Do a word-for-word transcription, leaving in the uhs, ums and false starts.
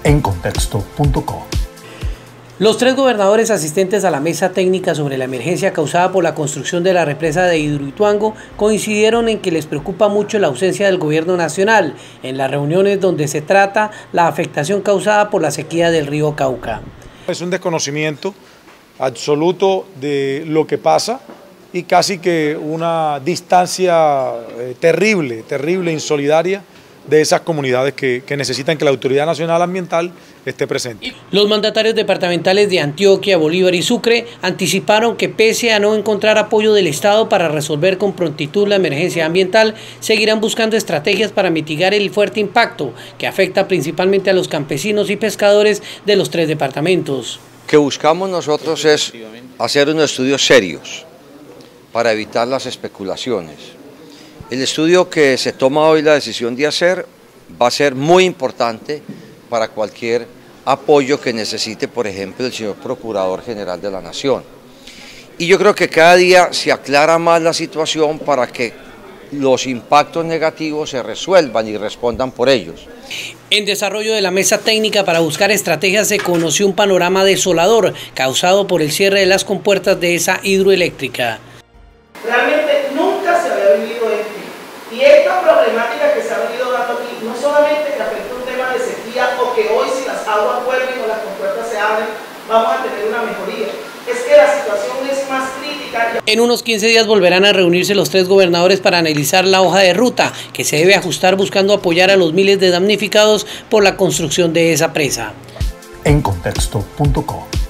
en contexto punto co. Los tres gobernadores asistentes a la mesa técnica sobre la emergencia causada por la construcción de la represa de Hidroituango coincidieron en que les preocupa mucho la ausencia del gobierno nacional en las reuniones donde se trata la afectación causada por la sequía del río Cauca. Es un desconocimiento absoluto de lo que pasa y casi que una distancia eh, terrible, terrible, insolidaria de esas comunidades que, que necesitan que la Autoridad Nacional Ambiental esté presente. Los mandatarios departamentales de Antioquia, Bolívar y Sucre anticiparon que pese a no encontrar apoyo del Estado para resolver con prontitud la emergencia ambiental, seguirán buscando estrategias para mitigar el fuerte impacto que afecta principalmente a los campesinos y pescadores de los tres departamentos. Lo que buscamos nosotros es hacer unos estudios serios para evitar las especulaciones. El estudio que se toma hoy la decisión de hacer va a ser muy importante para cualquier apoyo que necesite, por ejemplo, el señor Procurador General de la Nación. Y yo creo que cada día se aclara más la situación para que los impactos negativos se resuelvan y respondan por ellos. En desarrollo de la mesa técnica para buscar estrategias se conoció un panorama desolador causado por el cierre de las compuertas de esa hidroeléctrica. Realmente nunca se había vivido esto. Y esta problemática que se ha venido dando aquí, no solamente que afecta un tema de sequía o que hoy si las aguas vuelven o las compuertas se abren, vamos a tener una mejoría. Es que la situación es más crítica. En unos quince días volverán a reunirse los tres gobernadores para analizar la hoja de ruta que se debe ajustar buscando apoyar a los miles de damnificados por la construcción de esa presa. en contexto punto co.